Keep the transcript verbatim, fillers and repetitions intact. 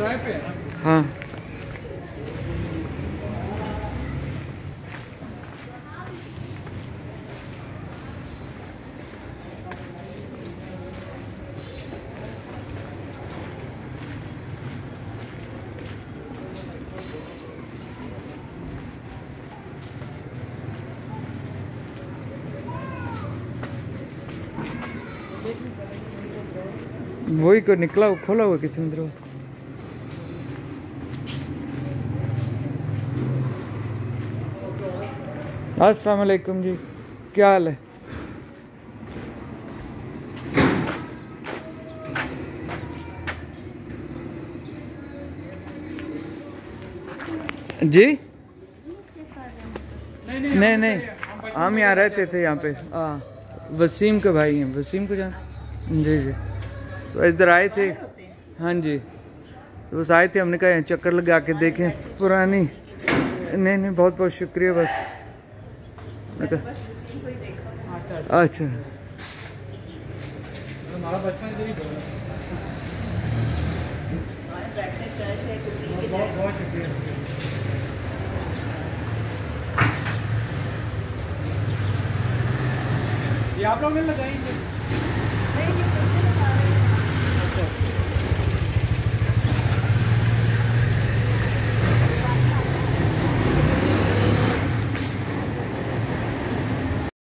किराए पे है ना? हाँ वही को निकला खोला हुआ किसी ने दरवाजा। अस्सलाम वालेकुम जी, क्या हाल है? जी नहीं नहीं, नहीं हम यहाँ रहते थे यहाँ पे। हाँ वसीम के भाई हैं, वसीम को जान। जी जी तो इधर आए थे। हाँ जी तो बस आए थे, हमने कहा चक्कर लगा के देखें पुरानी। नहीं नहीं बहुत बहुत शुक्रिया। बस अच्छा हमारा बचपन इधर ही बहुत बहुत शुक्रिया। ये आप लोग ने लगाई?